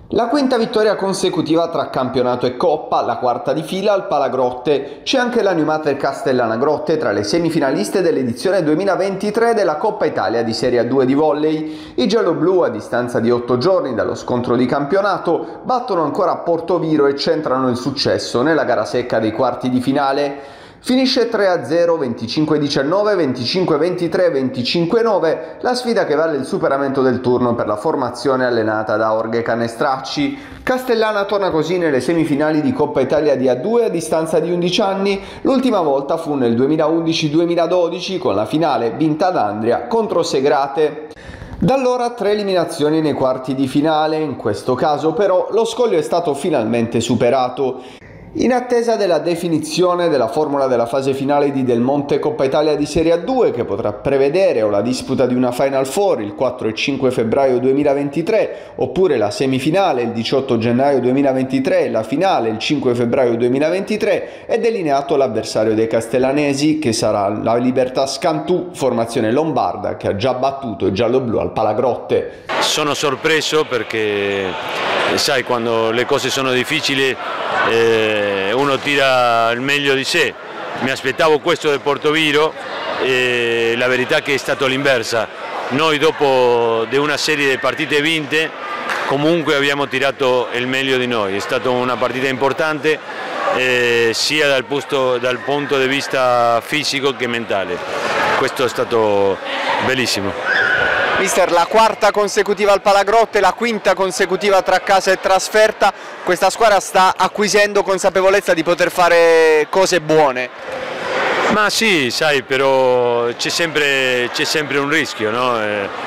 La quinta vittoria consecutiva tra campionato e coppa, la quarta di fila al Palagrotte. C'è anche la Numater Castellana Grotte tra le semifinaliste dell'edizione 2023 della Coppa Italia di Serie A2 di volley. I gialloblu, a distanza di 8 giorni dallo scontro di campionato, battono ancora Portoviro e centrano il successo nella gara secca dei quarti di finale. Finisce 3-0, 25-19, 25-23, 25-9, la sfida che vale il superamento del turno per la formazione allenata da Jorge Canestracci. Castellana torna così nelle semifinali di Coppa Italia di A2 a distanza di 11 anni, l'ultima volta fu nel 2011-2012 con la finale vinta ad Andria contro Segrate. Da allora 3 eliminazioni nei quarti di finale, in questo caso però lo scoglio è stato finalmente superato. In attesa della definizione della formula della fase finale di Del Monte Coppa Italia di Serie A2, che potrà prevedere o la disputa di una Final Four il 4 e 5 febbraio 2023, oppure la semifinale il 18 gennaio 2023 e la finale il 5 febbraio 2023, è delineato l'avversario dei castellanesi, che sarà la Libertas Cantù, formazione lombarda che ha già battuto i gialloblu al Palagrotte. Sono sorpreso perché, sai, quando le cose sono difficili uno tira il meglio di sé. Mi aspettavo questo del Portoviro e la verità è che è stato l'inversa. Noi dopo di una serie di partite vinte comunque abbiamo tirato il meglio di noi. È stata una partita importante sia dal punto di vista fisico che mentale. Questo è stato bellissimo. Mister, la quarta consecutiva al Palagrotte, la quinta consecutiva tra casa e trasferta, questa squadra sta acquisendo consapevolezza di poter fare cose buone. Ma sì, sai, però c'è sempre un rischio, no?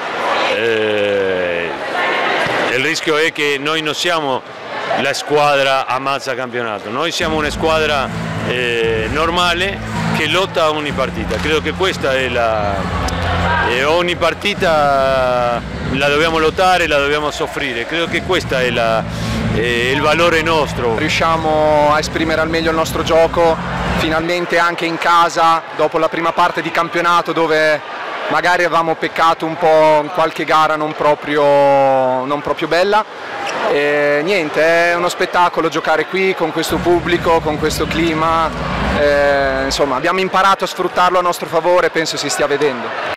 Il rischio è che noi non siamo la squadra ammazza campionato, noi siamo una squadra normale che lotta ogni partita. Credo che questa è ogni partita la dobbiamo lottare, la dobbiamo soffrire. Credo che questo è il valore nostro. Riusciamo a esprimere al meglio il nostro gioco, finalmente anche in casa, dopo la prima parte di campionato dove magari avevamo peccato un po' in qualche gara non proprio bella. E niente, è uno spettacolo giocare qui con questo pubblico, con questo clima. Insomma, abbiamo imparato a sfruttarlo a nostro favore e penso si stia vedendo.